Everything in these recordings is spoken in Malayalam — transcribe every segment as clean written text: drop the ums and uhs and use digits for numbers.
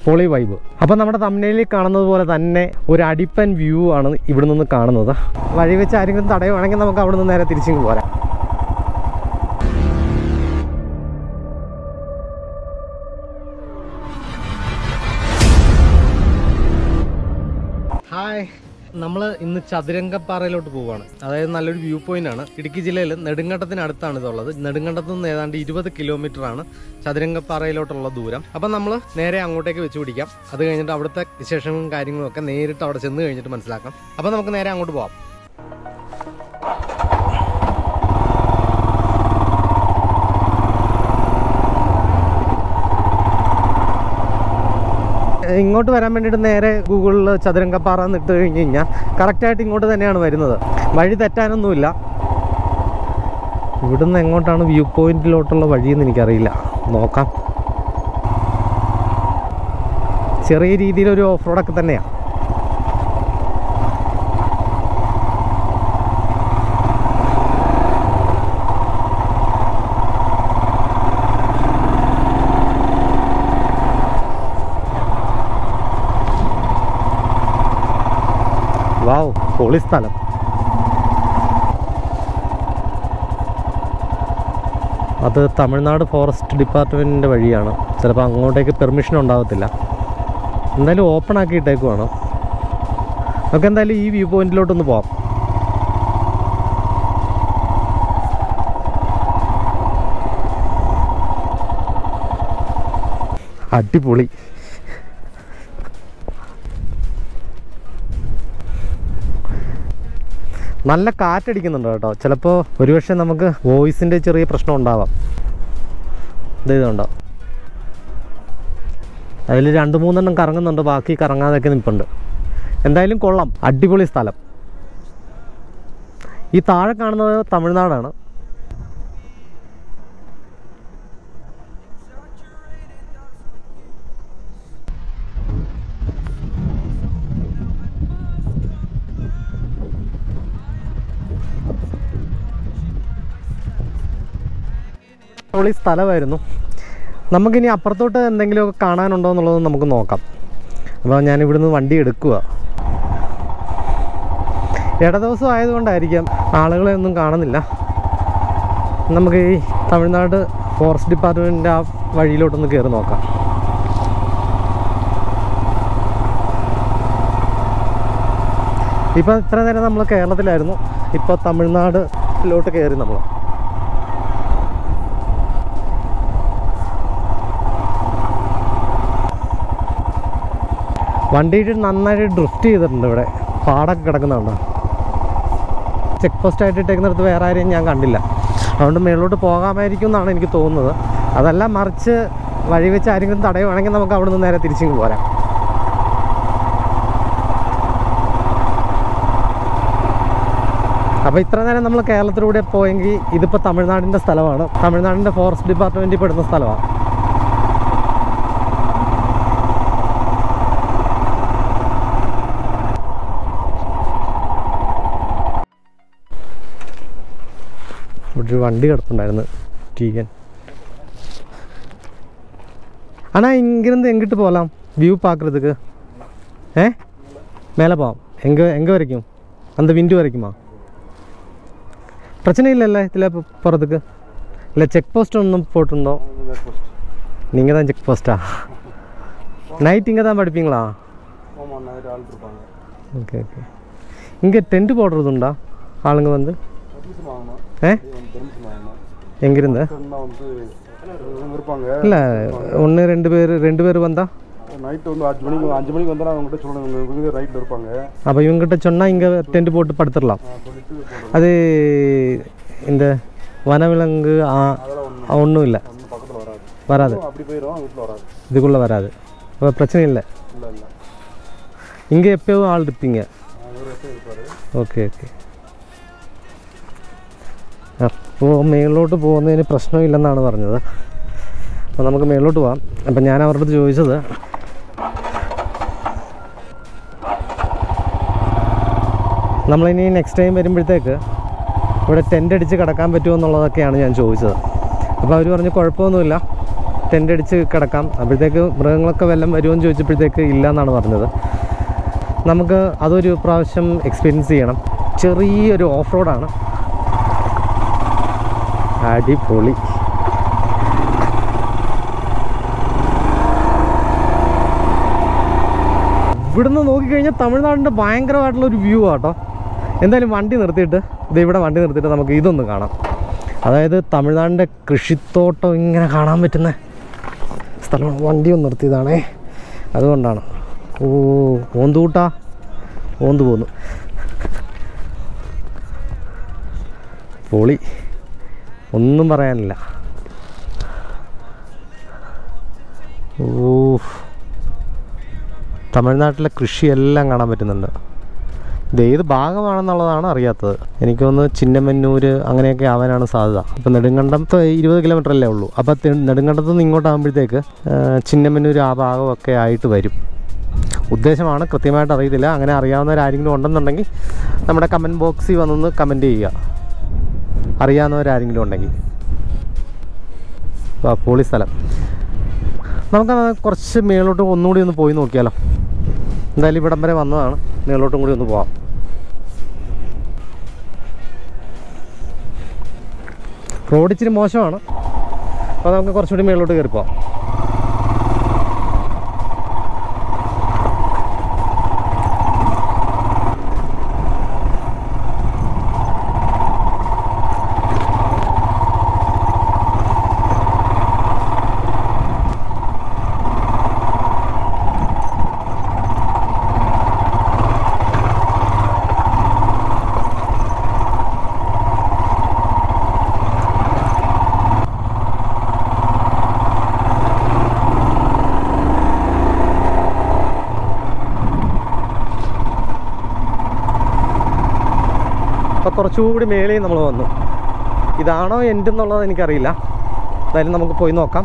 പൊളി വൈബ്. അപ്പം നമ്മുടെ തമ്മിലിൽ കാണുന്നത് പോലെ തന്നെ ഒരു അടിപ്പൻ വ്യൂ ആണ് ഇവിടെ നിന്ന് കാണുന്നത്. വഴി വെച്ച് ആരെങ്കിലും തടയുവാണെങ്കിൽ നമുക്ക് അവിടെ നിന്ന് നേരെ തിരിച്ചിങ്ങ് പോരാം. ഹായ്, നമ്മൾ ഇന്ന് ചതുരംഗപ്പാറയിലോട്ട് പോവുകയാണ്. അതായത് നല്ലൊരു വ്യൂ പോയിന്റ് ആണ്. ഇടുക്കി ജില്ലയിൽ നെടുങ്കണ്ടത്തിനടുത്താണ് ഇതുള്ളത്. നെടുങ്കണ്ടത്ത് നിന്ന് ഏതാണ്ട് 20 കിലോമീറ്ററാണ് ചതുരംഗപ്പാറയിലോട്ടുള്ള ദൂരം. അപ്പം നമ്മൾ നേരെ അങ്ങോട്ടേക്ക് വെച്ച് പിടിക്കാം. അത് കഴിഞ്ഞിട്ട് അവിടുത്തെ വിശേഷങ്ങളും കാര്യങ്ങളും ഒക്കെ നേരിട്ട് അവിടെ ചെന്ന് കഴിഞ്ഞിട്ട് മനസ്സിലാക്കാം. അപ്പം നമുക്ക് നേരെ അങ്ങോട്ട് പോവാം. ഇങ്ങോട്ട് വരാൻ വേണ്ടിയിട്ട് നേരെ ഗൂഗിളിൽ ചതുരംഗപ്പാറ എന്ന് ഇട്ട് കഴിഞ്ഞ് കഴിഞ്ഞാൽ കറക്റ്റായിട്ട് ഇങ്ങോട്ട് തന്നെയാണ് വരുന്നത്. വഴി തെറ്റാനൊന്നുമില്ല. ഇവിടുന്ന് എങ്ങോട്ടാണ് വ്യൂ പോയിന്റിലോട്ടുള്ള വഴിയെന്ന് എനിക്കറിയില്ല. നോക്കാം. ചെറിയ രീതിയിലൊരു ഓഫ് റോഡൊക്കെ തന്നെയാണ്. വാവ്, പൊളി സ്ഥലം. അത് തമിഴ്നാട് ഫോറസ്റ്റ് ഡിപ്പാർട്ട്മെൻറ്റിൻ്റെ വഴിയാണ്. ചിലപ്പോൾ അങ്ങോട്ടേക്ക് പെർമിഷൻ ഉണ്ടാകത്തില്ല. എന്തായാലും ഓപ്പൺ ആക്കി ഇട്ടേക്കുവാണ്. നമുക്ക് എന്തായാലും ഈ വ്യൂ പോയിന്റിലോട്ടൊന്ന് പോവാം. അടിപൊളി. നല്ല കാറ്റടിക്കുന്നുണ്ട് കേട്ടോ. ചിലപ്പോൾ ഒരുപക്ഷെ നമുക്ക് വോയിസിൻ്റെ ചെറിയ പ്രശ്നം ഉണ്ടാവാം. ഇതുണ്ടോ, അതിൽ 2-3 കറങ്ങുന്നുണ്ട്, ബാക്കി കറങ്ങാതൊക്കെ നിൽപ്പുണ്ട്. എന്തായാലും കൊള്ളാം, അടിപൊളി സ്ഥലം. ഈ താഴെ കാണുന്നത് തമിഴ്നാടാണ്. പൊളി സ്ഥലമായിരുന്നു. നമുക്കിനി അപ്പുറത്തോട്ട് എന്തെങ്കിലുമൊക്കെ കാണാനുണ്ടോ എന്നുള്ളത് നമുക്ക് നോക്കാം. അപ്പോൾ ഞാനിവിടുന്ന് വണ്ടി എടുക്കുക. ദിവസം ആയതുകൊണ്ടായിരിക്കാം ആളുകളെ ഒന്നും കാണുന്നില്ല. നമുക്ക് ഈ തമിഴ്നാട് ഫോറസ്റ്റ് ഡിപ്പാർട്ട്മെൻറ്റിൻ്റെ ആ വഴിയിലോട്ടൊന്ന് കയറി നോക്കാം. ഇപ്പോൾ ഇത്ര നേരം നമ്മൾ കേരളത്തിലായിരുന്നു. ഇപ്പോൾ തമിഴ്നാടിലോട്ട് കയറി നമ്മൾ. വണ്ടിയിട്ട് നന്നായിട്ട് ഡ്രിഫ്റ്റ് ചെയ്തിട്ടുണ്ട്. ഇവിടെ പാടൊക്കെ കിടക്കുന്നുണ്ടോ. ചെക്ക് പോസ്റ്റ് ആയിട്ട് ഇട്ടേക്കുന്നിടത്ത് വേറെ ആരെയും ഞാൻ കണ്ടില്ല. അതുകൊണ്ട് മേളിലോട്ട് പോകാമായിരിക്കും എന്നാണ് എനിക്ക് തോന്നുന്നത്. അതല്ല, മറിച്ച് വഴി വെച്ച് ആരെങ്കിലും തടയുവാണെങ്കിൽ നമുക്ക് അവിടെ നിന്ന് നേരെ തിരിച്ചിങ്ങ് പോരാം. അപ്പോൾ ഇത്ര നേരം നമ്മൾ കേരളത്തിലൂടെ പോയെങ്കിൽ ഇതിപ്പോൾ തമിഴ്നാടിൻ്റെ സ്ഥലമാണ്. തമിഴ്നാടിൻ്റെ ഫോറസ്റ്റ് ഡിപ്പാർട്ട്മെൻറ്റിൽ പെടുന്ന സ്ഥലമാണ്. ഒരു വണ്ടി കിടപ്പുണ്ടായിരുന്നു, ടീകൻ. ஆனால் இங்கேருந்து எங்கிட்டு போகலாம் வியூ பார்க்குறதுக்கு? மேலே போவோம். எங்கே வரைக்கும்? அந்த விண்டு வரைக்குமா? பிரச்சனை இல்லைல்ல இதில் போகிறதுக்கு? இல்லை செக் போஸ்ட் ஒன்றும் போட்டிருந்தோம். நீங்கள் தான் செக் போஸ்ட்டா? நைட் இங்கே தான் படிப்பீங்களா? Okay okay. இங்கே டென்ட் போடுறதுண்டா ஆளுங்க வந்து? எங்கிருந்து? இல்லை, 1-2 பேர் வந்தா நைட்டு வந்து 5 மணிக்கு வந்தால் அவங்ககிட்ட சொல்லணும், இவங்க ரைட்டில் இருப்பாங்க. அப்போ இவங்ககிட்ட சொன்னால் இங்கே டென்ட் போட்டு படுத்துடலாம். அது இந்த வனவிலங்கு ஒன்றும் இல்லை, வராது. இதுக்குள்ளே வராது. அப்போ பிரச்சனை இல்லை. இங்கே எப்போவும் ஆள் இருப்பீங்க. Okay okay. അപ്പോൾ മേളിലോട്ട് പോകുന്നതിന് പ്രശ്നമില്ലെന്നാണ് പറഞ്ഞത്. അപ്പോൾ നമുക്ക് മേളിലോട്ട് പോകാം. അപ്പം ഞാൻ അവരുടെ അടുത്ത് ചോദിച്ചത് നമ്മളിനി നെക്സ്റ്റ് ടൈം വരുമ്പോഴത്തേക്ക് ഇവിടെ ടെൻ്റ് അടിച്ച് കിടക്കാൻ പറ്റുമോ എന്നുള്ളതൊക്കെയാണ് ഞാൻ ചോദിച്ചത്. അപ്പോൾ അവർ പറഞ്ഞു കുഴപ്പമൊന്നുമില്ല, ടെൻ്റ് അടിച്ച് കിടക്കാം. അപ്പോഴത്തേക്ക് മൃഗങ്ങളൊക്കെ വല്ലതും വരുമോ എന്ന് ചോദിച്ചപ്പോഴത്തേക്ക് ഇല്ല എന്നാണ് പറഞ്ഞത്. നമുക്ക് അതൊരു പ്രാവശ്യം എക്സ്പീരിയൻസ് ചെയ്യണം. ചെറിയൊരു ഓഫ് റോഡാണ്. അടിപൊളി. ഇവിടുന്ന് നോക്കിക്കഴിഞ്ഞാൽ തമിഴ്നാടിൻ്റെ ഭയങ്കരമായിട്ടുള്ളൊരു വ്യൂ ആട്ടോ. എന്തായാലും വണ്ടി നിർത്തിയിട്ട് ഇവിടെ വണ്ടി നിർത്തിയിട്ട് നമുക്ക് ഇതൊന്ന് കാണാം. അതായത് തമിഴ്നാടിൻ്റെ കൃഷിത്തോട്ടം ഇങ്ങനെ കാണാൻ പറ്റുന്ന സ്ഥലമാണ്. വണ്ടി ഒന്ന് നിർത്തിയതാണേ, അതുകൊണ്ടാണ്. ഓ, ഓന്തുകൂട്ടാ, ഓന്ത് പോന്നു. പൊളി, ഒന്നും പറയാനില്ല. ഓ, തമിഴ്നാട്ടിലെ കൃഷിയെല്ലാം കാണാൻ പറ്റുന്നുണ്ട്. ഇത് ഏത് ഭാഗമാണെന്നുള്ളതാണ് അറിയാത്തത്. എനിക്ക് തോന്നുന്നു ചിന്നമന്നൂർ അങ്ങനെയൊക്കെ ആവാനാണ് സാധ്യത. അപ്പോൾ നെടുങ്കണ്ടത്ത് 20 കിലോമീറ്റർ അല്ലേ ഉള്ളൂ. അപ്പോൾ നെടുങ്കണ്ടത്ത് നിന്ന് ഇങ്ങോട്ടാകുമ്പോഴത്തേക്ക് ചിന്നമന്നൂർ ആ ഭാഗമൊക്കെ ആയിട്ട് വരും. ഉദ്ദേശമാണ്, കൃത്യമായിട്ട് അറിയത്തില്ല. അങ്ങനെ അറിയാവുന്നവരാരെങ്കിലും ഉണ്ടെന്നുണ്ടെങ്കിൽ നമ്മുടെ കമൻറ്റ് ബോക്സിൽ വന്നൊന്ന് കമൻറ്റ് ചെയ്യുക, അറിയാവുന്നവരാരെങ്കിലും ഉണ്ടെങ്കിൽ. പൊളി സ്ഥലം. നമുക്ക് കുറച്ച് മേലോട്ട് ഒന്നുകൂടി ഒന്ന് പോയി നോക്കിയാലോ. എന്തായാലും ഇവിടം വരെ വന്നതാണ്, മേലോട്ടും കൂടി ഒന്ന് പോവാം. റോഡ് ഇച്ചിരി മോശമാണ്, അപ്പോൾ നമുക്ക് കുറച്ചുകൂടി മേലോട്ട് കയറി പോവാം. അപ്പോൾ കുറച്ചുകൂടി മേളിൽ നമ്മൾ വന്നു. ഇതാണോ എൻ്റെ എന്നുള്ളത് എനിക്കറിയില്ല. എന്തായാലും നമുക്ക് പോയി നോക്കാം.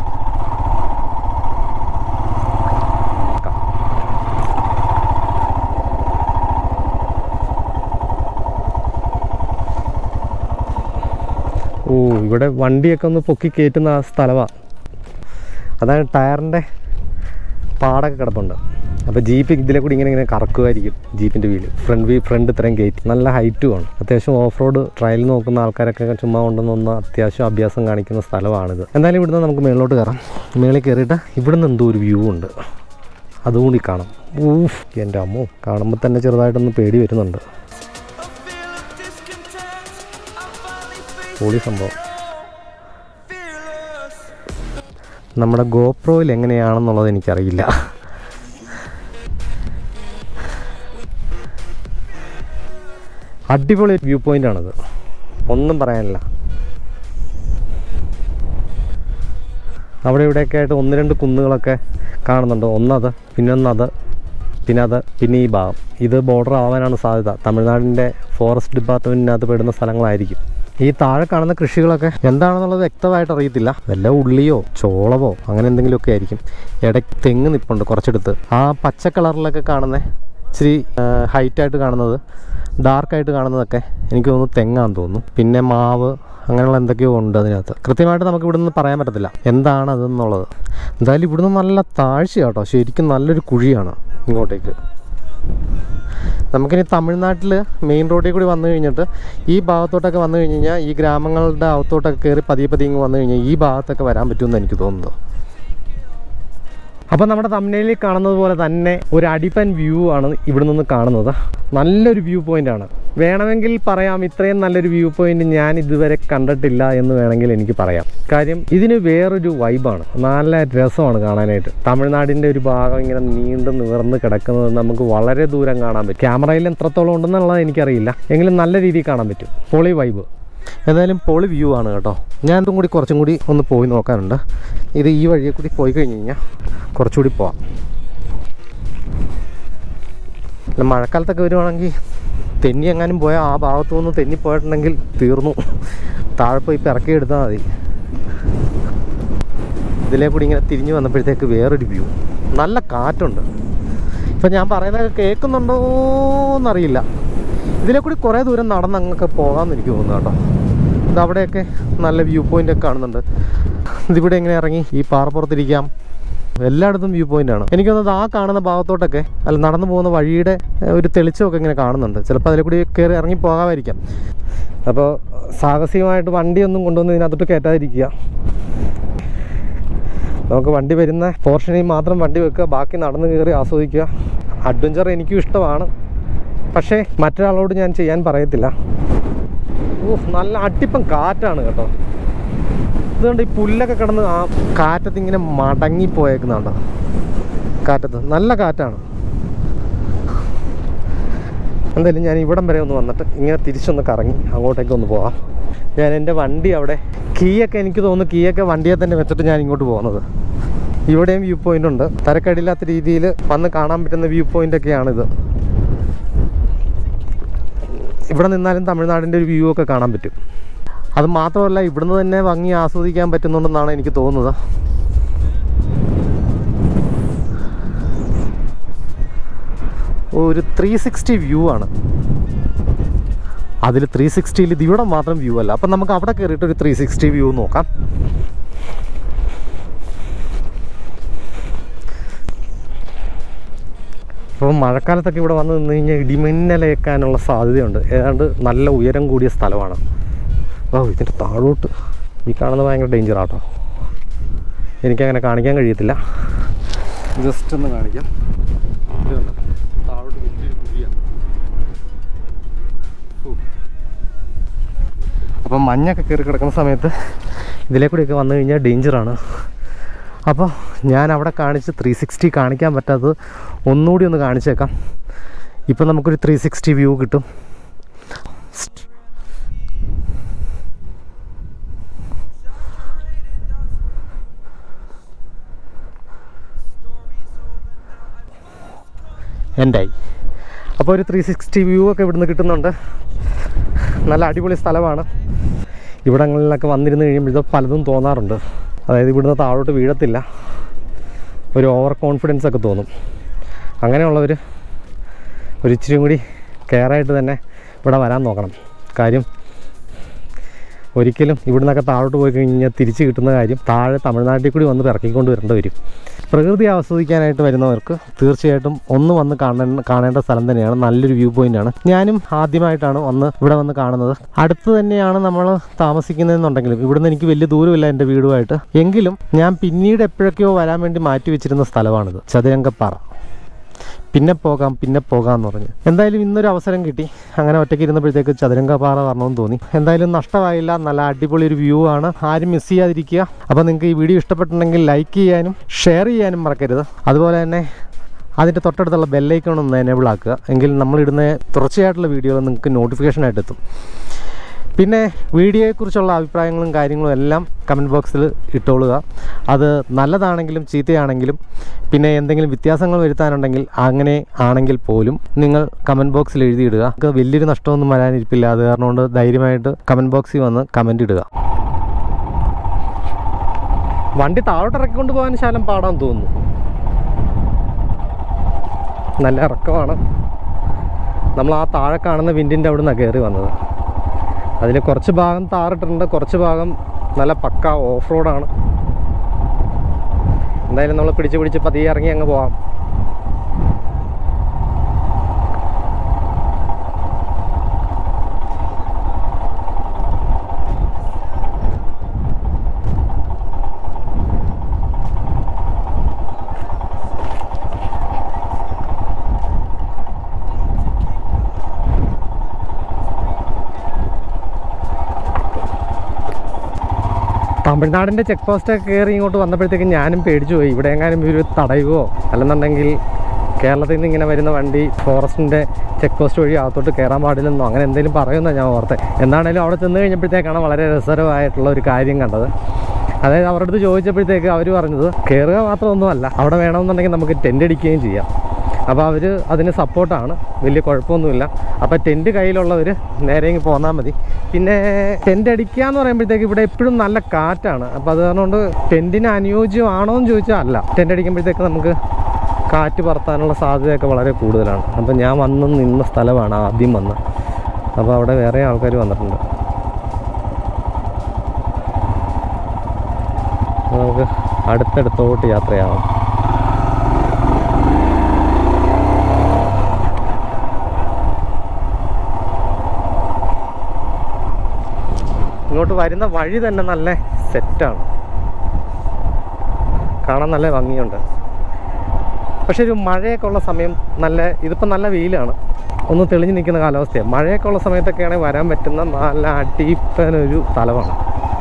ഓ, ഇവിടെ വണ്ടിയൊക്കെ ഒന്ന് പൊക്കി കയറ്റുന്ന ആ സ്ഥലമാണ്. അതാണ് ടയറിൻ്റെ പാടൊക്കെ കിടപ്പുണ്ട്. അപ്പോൾ ജീപ്പ് ഇതിലെ കൂടി ഇങ്ങനെ കറക്കുമായിരിക്കും. ജീപ്പിൻ്റെ ഫ്രണ്ട് ഇത്രയും കയറ്റി നല്ല ഹൈറ്റുമാണ്. അത്യാവശ്യം ഓഫ് റോഡ് ട്രയൽ നോക്കുന്ന ആൾക്കാരൊക്കെ ചുമ്മാ കൊണ്ടുവന്ന് അത്യാവശ്യം അഭ്യാസം കാണിക്കുന്ന സ്ഥലമാണിത്. എന്തായാലും ഇവിടുന്ന് നമുക്ക് മേളിലോട്ട് കയറാം. മേളിൽ കയറിയിട്ട് ഇവിടുന്ന് എന്തോ ഒരു വ്യൂ ഉണ്ട്, അതുകൂടി കാണാം. ഊഫ്, എൻ്റെ അമ്മോ, കാണുമ്പോൾ തന്നെ ചെറുതായിട്ടൊന്ന് പേടി വരുന്നുണ്ട്. പൊളി സംഭവം. നമ്മുടെ ഗോപ്രോയിൽ എങ്ങനെയാണെന്നുള്ളത് എനിക്കറിയില്ല. അടിപൊളി വ്യൂ പോയിൻ്റാണത്, ഒന്നും പറയാനില്ല. അവിടെ ഇവിടെയൊക്കെ ആയിട്ട് 1-2 കുന്നുകളൊക്കെ കാണുന്നുണ്ട്. ഒന്നത്, പിന്നെ ഈ ഭാഗം. ഇത് ബോർഡർ ആവാനാണ് സാധ്യത. തമിഴ്നാടിൻ്റെ ഫോറസ്റ്റ് ഡിപ്പാർട്ട്മെൻറ്റിനകത്ത് പെടുന്ന സ്ഥലങ്ങളായിരിക്കും. ഈ താഴെ കാണുന്ന കൃഷികളൊക്കെ എന്താണെന്നുള്ളത് വ്യക്തമായിട്ട് അറിയത്തില്ല. വല്ല ഉള്ളിയോ ചോളവോ അങ്ങനെ എന്തെങ്കിലുമൊക്കെ ആയിരിക്കും. ഇടയ്ക്ക് തെങ്ങ് നിൽപ്പുണ്ട് കുറച്ചെടുത്ത്. ആ പച്ച കളറിലൊക്കെ കാണുന്ന ഇച്ചിരി ഹൈറ്റായിട്ട് കാണുന്നത്, ഡാർക്കായിട്ട് കാണുന്നതൊക്കെ എനിക്ക് തോന്നുന്നു തെങ്ങാന്ന് തോന്നുന്നു. പിന്നെ മാവ്, അങ്ങനെയുള്ള എന്തൊക്കെയോ ഉണ്ട് അതിനകത്ത്. കൃത്യമായിട്ട് നമുക്ക് ഇവിടെ നിന്ന് പറയാൻ പറ്റത്തില്ല എന്താണ് അതെന്നുള്ളത്. എന്തായാലും ഇവിടുന്ന് നല്ല താഴ്ചയാട്ടോ, ശരിക്കും നല്ലൊരു കുഴിയാണ് ഇങ്ങോട്ടേക്ക്. നമുക്കിനി തമിഴ്നാട്ടിൽ മെയിൻ റോഡിൽ കൂടി വന്നു കഴിഞ്ഞിട്ട് ഈ ഭാഗത്തോട്ടൊക്കെ വന്നു കഴിഞ്ഞ് കഴിഞ്ഞാൽ, ഈ ഗ്രാമങ്ങളുടെ അകത്തോട്ടൊക്കെ കയറി പതിയെ ഇങ്ങ് വന്നു കഴിഞ്ഞാൽ ഈ ഭാഗത്തൊക്കെ വരാൻ പറ്റുമെന്ന് എനിക്ക് തോന്നുന്നു. അപ്പോൾ നമ്മുടെ തമിഴ്നാട്ടിൽ കാണുന്നത് പോലെ തന്നെ ഒരു അടിപ്പൻ വ്യൂ ആണ് ഇവിടെ നിന്ന് കാണുന്നത്. നല്ലൊരു വ്യൂ പോയിൻ്റാണ്. വേണമെങ്കിൽ പറയാം, ഇത്രയും നല്ലൊരു വ്യൂ പോയിൻ്റ് ഞാൻ ഇതുവരെ കണ്ടിട്ടില്ല എന്ന് വേണമെങ്കിൽ എനിക്ക് പറയാം. കാര്യം ഇതിന് വേറൊരു വൈബാണ്, നല്ല രസമാണ് കാണാനായിട്ട്. തമിഴ്നാടിൻ്റെ ഒരു ഭാഗം ഇങ്ങനെ നീണ്ടു നിവർന്ന് കിടക്കുന്നത് നമുക്ക് വളരെ ദൂരം കാണാൻ പറ്റും. ക്യാമറയിൽ എത്രത്തോളം ഉണ്ടെന്നുള്ളത് എനിക്കറിയില്ല, എങ്കിലും നല്ല രീതിയിൽ കാണാൻ പറ്റും. പൊളി വൈബ്. ഏതായാലും പൊളി വ്യൂ ആണ് കേട്ടോ. ഞാൻ ഇതും കൂടി കുറച്ചും കൂടി ഒന്ന് പോയി നോക്കാനുണ്ട്. ഇത് ഈ വഴിയെ കൂടി പോയി കഴിഞ്ഞ് കഴിഞ്ഞാൽ കുറച്ചുകൂടി പോവാം. മഴക്കാലത്തൊക്കെ വരുവാണെങ്കിൽ തെന്നി എങ്ങാനും പോയാൽ ആ ഭാഗത്തു നിന്ന് തെന്നി പോയിട്ടുണ്ടെങ്കിൽ തീർന്നു. താഴെ പോയി ഇപ്പം ഇറക്കിയെടുത്താൽ മതി. ഇതിലേ കൂടി ഇങ്ങനെ തിരിഞ്ഞു വന്നപ്പോഴത്തേക്ക് വേറൊരു വ്യൂ. നല്ല കാറ്റുണ്ട്. ഇപ്പം ഞാൻ പറയുന്നത് കേൾക്കുന്നുണ്ടോ എന്നറിയില്ല. ഇതിലേ കൂടി കുറേ ദൂരം നടന്ന് അങ്ങൊക്കെ പോകാമെന്ന് എനിക്ക് തോന്നുന്നു കേട്ടോ. ഇതവിടെയൊക്കെ നല്ല വ്യൂ പോയിൻ്റൊക്കെ കാണുന്നുണ്ട്. ഇതിവിടെ എങ്ങനെ ഇറങ്ങി ഈ പാറപ്പുറത്തിരിക്കാം. എല്ലായിടത്തും വ്യൂ പോയിൻ്റാണ്. എനിക്കൊന്നത് ആ കാണുന്ന ഭാഗത്തോട്ടൊക്കെ അല്ല നടന്നു പോകുന്ന വഴിയുടെ ഒരു തെളിച്ചമൊക്കെ ഇങ്ങനെ കാണുന്നുണ്ട്. ചിലപ്പോൾ അതിൽ കൂടി കയറി ഇറങ്ങി പോകാമായിരിക്കാം. അപ്പോൾ സാഹസികമായിട്ട് വണ്ടിയൊന്നും കൊണ്ടുവന്ന് ഇതിനകത്തോട്ട് കയറ്റാതിരിക്കുക. നമുക്ക് വണ്ടി വരുന്ന പോർഷനിൽ മാത്രം വണ്ടി വെക്കുക, ബാക്കി നടന്ന് കയറി ആസ്വദിക്കുക. അഡ്വഞ്ചർ എനിക്കും ഇഷ്ടമാണ്, പക്ഷേ മറ്റൊരാളോട് ഞാൻ ചെയ്യാൻ പറയത്തില്ല. നല്ല അടിപ്പം കാറ്റാണ് കേട്ടോ. അതുകൊണ്ട് ഈ പുല്ലൊക്കെ കിടന്ന് ആ കാറ്റത്ത് ഇങ്ങനെ മടങ്ങിപ്പോയേക്കുന്നുണ്ടോ. കാറ്റത്ത് നല്ല കാറ്റാണ്. എന്തായാലും ഞാൻ ഇവിടം വരെ ഒന്ന് വന്നിട്ട് ഇങ്ങനെ തിരിച്ചൊന്ന് കറങ്ങി അങ്ങോട്ടേക്ക് ഒന്ന് പോവാം. ഞാൻ എൻ്റെ വണ്ടി അവിടെ കീയൊക്കെ എനിക്ക് തോന്നുന്നു കീയൊക്കെ വണ്ടിയെ തന്നെ വെച്ചിട്ട് ഞാൻ ഇങ്ങോട്ട് പോകുന്നത്. ഇവിടെയും വ്യൂ പോയിൻ്റ് ഉണ്ട്. തരക്കടില്ലാത്ത രീതിയിൽ വന്ന് കാണാൻ പറ്റുന്ന വ്യൂ പോയിൻ്റൊക്കെയാണിത്. ഇവിടെ നിന്നാലും തമിഴ്നാടിൻ്റെ ഒരു വ്യൂ ഒക്കെ കാണാൻ പറ്റും. അത് മാത്രമല്ല ഇവിടുന്ന് തന്നെ ഭംഗി ആസ്വദിക്കാൻ പറ്റുന്നുണ്ടെന്നാണ് എനിക്ക് തോന്നുന്നത്. ഒരു 360 വ്യൂ ആണ്. അതിൽ 360യിൽ ഇതിവിടെ മാത്രം വ്യൂ അല്ല. അപ്പം നമുക്ക് അവിടെ കയറിയിട്ട് ഒരു 360 വ്യൂ നോക്കാം. അപ്പോൾ മഴക്കാലത്തൊക്കെ ഇവിടെ വന്ന് നിന്ന് കഴിഞ്ഞാൽ ഇടിമിന്നലേക്കാനുള്ള സാധ്യതയുണ്ട്. ഏതാണ്ട് നല്ല ഉയരം കൂടിയ സ്ഥലമാണ്. ഇതിൻ്റെ താഴോട്ട് ഈ കാണുന്നത് ഭയങ്കര ഡേഞ്ചറാട്ടോ. എനിക്കങ്ങനെ കാണിക്കാൻ കഴിയത്തില്ല. ജസ്റ്റ് ഒന്ന് കാണിക്കാം. താഴോട്ട് വലിയൊരു കുഴിയാണ്. അപ്പം മഞ്ഞൊക്കെ കയറി കിടക്കുന്ന സമയത്ത് ഇതിലേക്കൂടെയൊക്കെ വന്നു കഴിഞ്ഞാൽ ഡേഞ്ചറാണ്. അപ്പോൾ ഞാൻ അവിടെ കാണിച്ച് 360 കാണിക്കാൻ പറ്റാത്തത് ഒന്നുകൂടി ഒന്ന് കാണിച്ചേക്കാം. ഇപ്പം നമുക്കൊരു 360 വ്യൂ കിട്ടും. എൻ്റെയായി. അപ്പോൾ ഒരു 360 വ്യൂ ഒക്കെ ഇവിടുന്ന് കിട്ടുന്നുണ്ട്. നല്ല അടിപൊളി സ്ഥലമാണ്. ഇവിടങ്ങളിലൊക്കെ വന്നിരുന്ന് കഴിയുമ്പോൾ പലതും തോന്നാറുണ്ട്. അതായത് ഇവിടുന്ന് താഴോട്ട് വീഴത്തില്ല, ഒരു ഓവർ കോൺഫിഡൻസ് ഒക്കെ തോന്നും. അങ്ങനെയുള്ളവർ ഒരു ഇച്ചിരി കൂടി കെയറായിട്ട് തന്നെ ഇവിടെ വരാൻ നോക്കണം. കാര്യം ഒരിക്കലും ഇവിടുന്നൊക്കെ താഴോട്ട് പോയി കഴിഞ്ഞാൽ തിരിച്ച് കിട്ടുന്ന കാര്യം താഴെ തമിഴ്നാട്ടിൽ കൂടി വന്ന് ഇറക്കിക്കൊണ്ട് വരേണ്ടി വരും. പ്രകൃതി ആസ്വദിക്കാനായിട്ട് വരുന്നവർക്ക് തീർച്ചയായിട്ടും ഒന്ന് വന്ന് കാണേണ്ട സ്ഥലം തന്നെയാണ്. നല്ലൊരു വ്യൂ പോയിൻ്റാണ്. ഞാനും ആദ്യമായിട്ടാണ് ഇവിടെ വന്ന് കാണുന്നത്. അടുത്ത് തന്നെയാണ് നമ്മൾ താമസിക്കുന്നതെന്നുണ്ടെങ്കിലും ഇവിടുന്ന് എനിക്ക് വലിയ ദൂരമില്ല എൻ്റെ വീടുമായിട്ട്. എങ്കിലും ഞാൻ പിന്നീട് എപ്പോഴൊക്കെയോ വരാൻ വേണ്ടി മാറ്റി വെച്ചിരുന്ന സ്ഥലമാണിത്, ചതുരംഗപ്പാറ. പിന്നെ പോകാം എന്ന് പറഞ്ഞ് എന്തായാലും ഇന്നൊരു അവസരം കിട്ടി. അങ്ങനെ ഒറ്റയ്ക്ക് ഇരുന്നപ്പോഴത്തേക്ക് ചതുരംഗപ്പാറ വരണമെന്ന് തോന്നി. എന്തായാലും നഷ്ടമായില്ല. നല്ല അടിപൊളി ഒരു വ്യൂ ആണ്. ആരും മിസ് ചെയ്യാതിരിക്കുക. അപ്പോൾ നിങ്ങൾക്ക് ഈ വീഡിയോ ഇഷ്ടപ്പെട്ടിട്ടുണ്ടെങ്കിൽ ലൈക്ക് ചെയ്യാനും ഷെയർ ചെയ്യാനും മറക്കരുത്. അതുപോലെ തന്നെ അതിൻ്റെ തൊട്ടടുത്തുള്ള ബെല്ലൈക്കൺ ഒന്ന് എനേബിൾ ആക്കുക. എങ്കിൽ നമ്മളിടുന്ന തുടർച്ചയായിട്ടുള്ള വീഡിയോ നിങ്ങൾക്ക് നോട്ടിഫിക്കേഷനായിട്ട് എത്തും. പിന്നെ വീഡിയോയെക്കുറിച്ചുള്ള അഭിപ്രായങ്ങളും കാര്യങ്ങളും എല്ലാം കമൻറ്റ് ബോക്സിൽ ഇട്ടോളുക. അത് നല്ലതാണെങ്കിലും ചീത്തയാണെങ്കിലും പിന്നെ എന്തെങ്കിലും വ്യത്യാസങ്ങൾ വരുത്താനുണ്ടെങ്കിൽ അങ്ങനെ ആണെങ്കിൽ പോലും നിങ്ങൾ കമൻറ്റ് ബോക്സിൽ എഴുതിയിടുക. നമുക്ക് വലിയൊരു നഷ്ടമൊന്നും വരാനിരിപ്പില്ല. അത് കാരണം കൊണ്ട് ധൈര്യമായിട്ട് കമൻറ്റ് ബോക്സിൽ വന്ന് കമൻറ്റ് ഇടുക. വണ്ടി താഴോട്ട് ഇറക്കിക്കൊണ്ട് പോകാൻ ശാലം പാടാൻ തോന്നുന്നു. നല്ല ഇറക്കമാണ്. നമ്മൾ ആ താഴെ കാണുന്ന വിൻഡിൻ്റെ അവിടെ നിന്നാണ് കയറി വന്നത്. അതിൽ കുറച്ച് ഭാഗം താറിട്ടിട്ടുണ്ട്, കുറച്ച് ഭാഗം നല്ല പക്ക ഓഫ് റോഡാണ്. എന്തായാലും നമ്മൾ പിടിച്ച് പതിയെ ഇറങ്ങി അങ്ങ് പോവാം. തമിഴ്നാടിൻ്റെ ചെക്ക് പോസ്റ്റൊക്കെ കയറി ഇങ്ങോട്ട് വന്നപ്പോഴത്തേക്കും ഞാനും പേടിച്ചു പോയി. ഇവിടെ എങ്ങാനും ഒരു തടയുകയോ അല്ലെന്നുണ്ടെങ്കിൽ കേരളത്തിൽ നിന്ന് ഇങ്ങനെ വരുന്ന വണ്ടി ഫോറസ്റ്റിൻ്റെ ചെക്ക് പോസ്റ്റ് വഴി അകത്തോട്ട് കയറാൻ പാടില്ലെന്നോ അങ്ങനെ എന്തെങ്കിലും പറയുമെന്നാണ് ഞാൻ ഓർത്തത്. എന്താണേലും അവിടെ ചെന്ന് കഴിഞ്ഞപ്പോഴത്തേക്കാണ് വളരെ രസകരമായിട്ടുള്ള ഒരു കാര്യം കണ്ടത്. അതായത് അവരുടെ അടുത്ത് ചോദിച്ചപ്പോഴത്തേക്ക് അവർ പറഞ്ഞത് കയറുക മാത്രമൊന്നുമല്ല, അവിടെ വേണമെന്നുണ്ടെങ്കിൽ നമുക്ക് ടെൻ്റ് അടിക്കുകയും ചെയ്യാം. അപ്പോൾ അവർ അതിന് സപ്പോർട്ടാണ്, വലിയ കുഴപ്പമൊന്നുമില്ല. അപ്പോൾ ടെൻറ്റ് കയ്യിലുള്ളവർ നേരെ ഇങ്ങ് പോന്നാൽ മതി. പിന്നെ ടെൻറ്റ് അടിക്കുക എന്ന് പറയുമ്പോഴത്തേക്ക് ഇവിടെ എപ്പോഴും നല്ല കാറ്റാണ്. അപ്പോൾ അത് കാരണം കൊണ്ട് ടെൻറ്റിന് അനുയോജ്യമാണോ എന്ന് ചോദിച്ചാൽ അല്ല. ടെൻറ്റ് അടിക്കുമ്പോഴത്തേക്ക് നമുക്ക് കാറ്റ് പറത്താനുള്ള സാധ്യതയൊക്കെ വളരെ കൂടുതലാണ്. അപ്പോൾ ഞാൻ വന്ന് നിന്ന സ്ഥലമാണ് ആദ്യം വന്ന്. അപ്പോൾ അവിടെ വേറെ ആൾക്കാർ വന്നിട്ടുണ്ട്. നമുക്ക് അടുത്തടുത്തോട്ട് യാത്രയാവാം. ഇങ്ങോട്ട് വരുന്ന വഴി തന്നെ നല്ല സെറ്റാണ്, കാണാൻ നല്ല ഭംഗിയുണ്ട്. പക്ഷെ ഒരു മഴയൊക്കെ ഉള്ള സമയം ഇതിപ്പോൾ നല്ല വെയിലാണ്, ഒന്ന് തെളിഞ്ഞ് നിൽക്കുന്ന കാലാവസ്ഥയാണ്. മഴയൊക്കെ ഉള്ള സമയത്തൊക്കെയാണെങ്കിൽ വരാൻ പറ്റുന്ന നല്ല അടിപ്പനൊരു സ്ഥലമാണ്.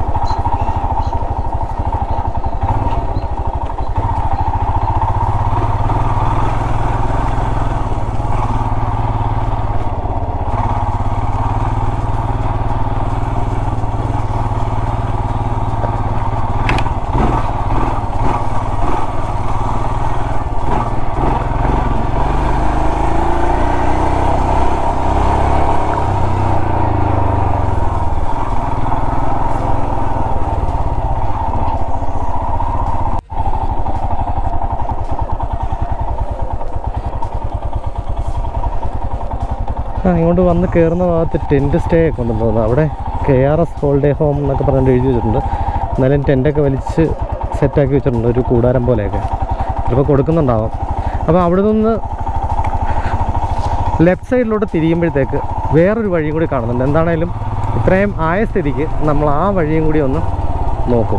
ഇങ്ങോട്ട് വന്ന് കയറുന്ന ഭാഗത്ത് ടെൻറ്റ് സ്റ്റേ ഒക്കെ ഉണ്ടെന്ന് തോന്നുന്നു. അവിടെ KRS ഹോളിഡേ ഹോം എന്നൊക്കെ പറഞ്ഞിട്ട് എഴുതി വെച്ചിട്ടുണ്ട്. എന്നാലും ടെൻറ്റൊക്കെ വലിച്ച് സെറ്റാക്കി വെച്ചിട്ടുണ്ട്, ഒരു കൂടാരം പോലെയൊക്കെ ചിലപ്പോൾ കൊടുക്കുന്നുണ്ടാവാം. അപ്പോൾ അവിടെ നിന്ന് ലെഫ്റ്റ് സൈഡിലോട്ട് തിരിയുമ്പോഴത്തേക്ക് വേറൊരു വഴിയും കൂടി കാണുന്നുണ്ട്. എന്താണേലും ഇത്രയും ആയ സ്ഥിതിക്ക് നമ്മൾ ആ വഴിയും കൂടി ഒന്ന് നോക്കും.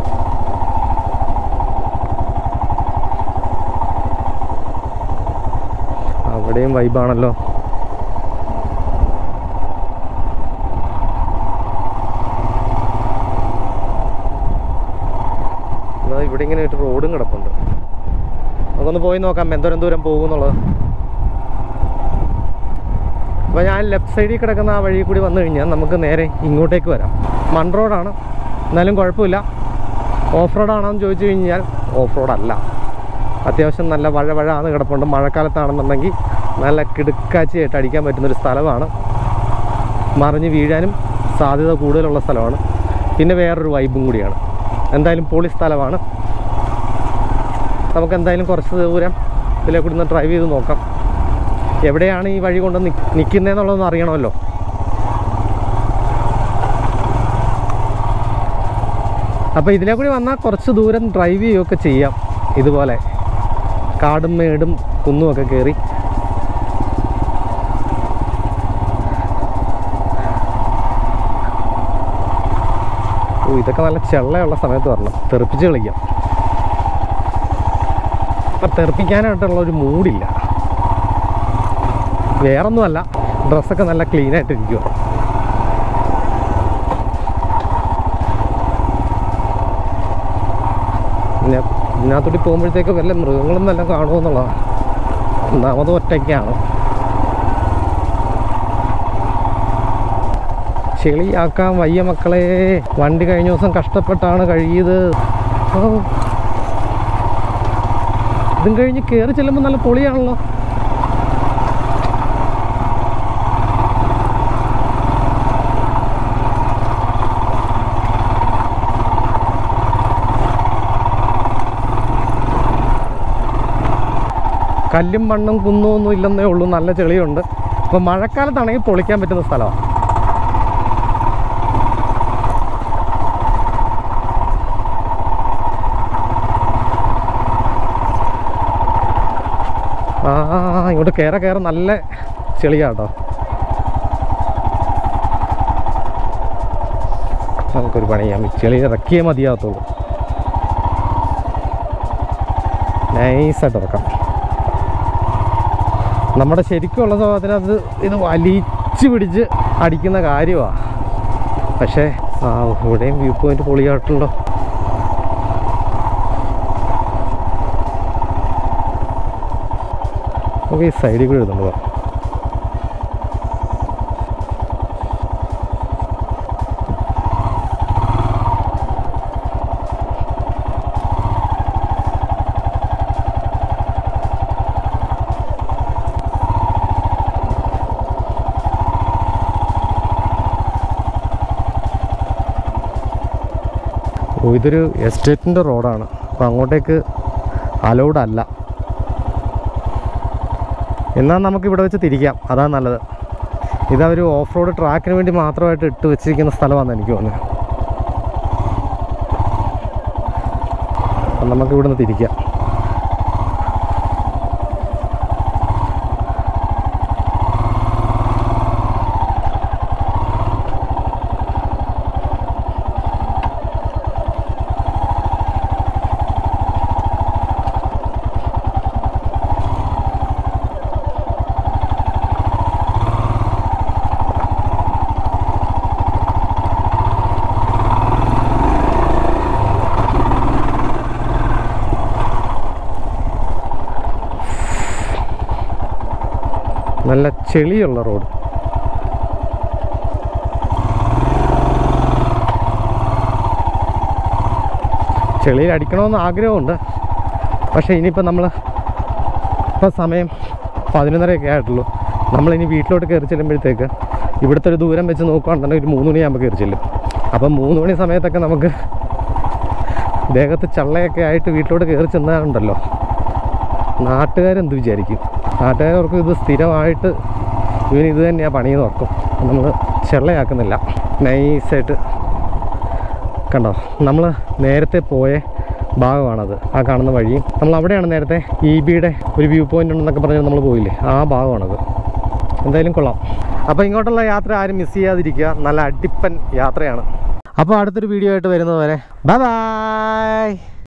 അവിടെയും വൈബാണല്ലോ. ഇവിടെ ഇങ്ങനെ ഒരു റോഡും കിടപ്പുണ്ട്, നമുക്കൊന്ന് പോയി നോക്കാം എന്തോരം ദൂരം പോകുമെന്നുള്ളത്. അപ്പോൾ ഞാൻ ലെഫ്റ്റ് സൈഡിൽ കിടക്കുന്ന ആ വഴി കൂടി വന്നു കഴിഞ്ഞാൽ നമുക്ക് നേരെ ഇങ്ങോട്ടേക്ക് വരാം. മൺ റോഡാണ്, എന്നാലും കുഴപ്പമില്ല. ഓഫ് റോഡാണെന്ന് ചോദിച്ചു കഴിഞ്ഞാൽ ഓഫ് റോഡല്ല, അത്യാവശ്യം നല്ല വഴാന്ന് കിടപ്പുണ്ട്. മഴക്കാലത്താണെന്നുണ്ടെങ്കിൽ നല്ല കിടുക്കാച്ചിയായിട്ട് അടിക്കാൻ പറ്റുന്നൊരു സ്ഥലമാണ്. മറിഞ്ഞ് വീഴാനും സാധ്യത കൂടുതലുള്ള സ്ഥലമാണ്. പിന്നെ വേറൊരു വൈബും കൂടിയാണ്. എന്തായാലും പൊളി സ്ഥലമാണ്. നമുക്ക് എന്തായാലും കുറച്ച് ദൂരം ഇതിലേക്ക് നിന്ന് ഡ്രൈവ് ചെയ്ത് നോക്കാം. എവിടെയാണ് ഈ വഴി കൊണ്ട് നിൽക്കുന്നതെന്നുള്ളതൊന്നും അറിയണമല്ലോ. അപ്പോൾ ഇതിലേ കൂടി വന്നാൽ കുറച്ച് ദൂരം ഡ്രൈവ് ചെയ്യുകയൊക്കെ ചെയ്യാം. ഇതുപോലെ കാടും മേടും കുന്നുമൊക്കെ കയറി. ഇതൊക്കെ നല്ല ചെള്ളയുള്ള സമയത്ത് വരണം, തെറിപ്പിച്ച് കളിക്കാം. അപ്പം തെറിപ്പിക്കാനായിട്ടുള്ള ഒരു മൂഡില്ല, വേറൊന്നുമല്ല, ഡ്രസ്സൊക്കെ നല്ല ക്ലീനായിട്ടിരിക്കുക. പിന്നെ ഇതിനകത്തോട്ട് പോകുമ്പോഴത്തേക്ക് വല്ല മൃഗങ്ങളും വല്ലതും കാണുമെന്നുള്ളതാണ്. ഒന്നാമത് ഒറ്റയ്ക്കാണ്, ചെളിയാക്കാൻ വയ്യ മക്കളെ. വണ്ടി കഴിഞ്ഞ ദിവസം കഷ്ടപ്പെട്ടാണ് കഴുകിയത്. ഇതും കഴിഞ്ഞ് കയറി ചെല്ലുമ്പോൾ നല്ല പൊളിയാണല്ലോ. കല്ലും മണ്ണും കുന്നും ഒന്നും ഇല്ലെന്നേ ഉള്ളൂ, നല്ല ചെളിയുണ്ട്. അപ്പോൾ മഴക്കാലത്താണെങ്കിൽ പൊളിക്കാൻ പറ്റുന്ന സ്ഥലമാണ്. ഇങ്ങോട്ട് കയറ നല്ല ചെളിയാട്ടോ. നമുക്കൊരു പണി ചെയ്യാം, ചെളി ഇറക്കിയേ മതിയാകത്തുള്ളൂ. നൈസായിട്ട് ഇറക്കാം. നമ്മുടെ ശരിക്കുള്ള സ്വഭാവത്തിന് ഇത് വലിച്ചു പിടിച്ച് അടിക്കുന്ന കാര്യമാണ്. പക്ഷേ ഇവിടെയും വ്യൂ പോയിന്റ് പൊളിയായിട്ടുണ്ടോ. നമുക്ക് ഈ സൈഡിൽ കൂടി എഴുതുന്നുണ്ടോ. ഇതൊരു എസ്റ്റേറ്റിൻ്റെ റോഡാണ്, അപ്പോൾ അങ്ങോട്ടേക്ക് അലൗഡ് അല്ല. എന്നാൽ നമുക്കിവിടെ വെച്ച് തിരിക്കാം, അതാണ് നല്ലത്. ഇതൊരു ഓഫ് റോഡ് ട്രാക്കിന് വേണ്ടി മാത്രമായിട്ട് ഇട്ട് വെച്ചിരിക്കുന്ന സ്ഥലമാണെന്ന് എനിക്ക് തോന്നുന്നത്. അപ്പം നമുക്ക് ഇവിടുന്ന് തിരിക്കാം. നല്ല ചെളിയുള്ള റോഡ്. ചെളിയിൽ അടിക്കണമെന്ന് ആഗ്രഹമുണ്ട്. പക്ഷേ ഇനിയിപ്പോൾ ഇപ്പോൾ സമയം 11:30 ആയിട്ടുള്ളൂ. നമ്മളിനി വീട്ടിലോട്ട് കയറി ചെല്ലുമ്പോഴത്തേക്ക് ഇവിടുത്തെ ഒരു ദൂരം വെച്ച് നോക്കുകയാണെന്നുണ്ടെങ്കിൽ ഒരു 3 മണിയാകുമ്പോൾ കയറി ചെല്ലും. അപ്പം 3 മണി സമയത്തൊക്കെ നമുക്ക് ദേഹത്ത് ചള്ളയൊക്കെ ആയിട്ട് വീട്ടിലോട്ട് കയറി ചെന്നാലുണ്ടല്ലോ, നാട്ടുകാരെന്ത് വിചാരിക്കും? നാട്ടുകാർക്ക് ഇത് സ്ഥിരമായിട്ട് ഇത് തന്നെയാണ് പണിയെന്ന് ഓർക്കും. നമ്മൾ ചെള്ളയാക്കുന്നില്ല. നൈസായിട്ട് കണ്ടോ, നമ്മൾ നേരത്തെ പോയ ഭാഗമാണത്. ആ കാണുന്ന വഴി നമ്മൾ അവിടെയാണ് നേരത്തെ EBയുടെ ഒരു വ്യൂ പോയിൻ്റ് ഉണ്ടെന്നൊക്കെ പറഞ്ഞ് നമ്മൾ പോയില്ലേ, ആ ഭാഗമാണത്. എന്തായാലും കൊള്ളാം. അപ്പോൾ ഇങ്ങോട്ടുള്ള യാത്ര ആരും മിസ് ചെയ്യാതിരിക്കുക. നല്ല അടിപ്പൻ യാത്രയാണ്. അപ്പോൾ അടുത്തൊരു വീഡിയോ ആയിട്ട് വരുന്നത് വരെ ബൈ ബൈ.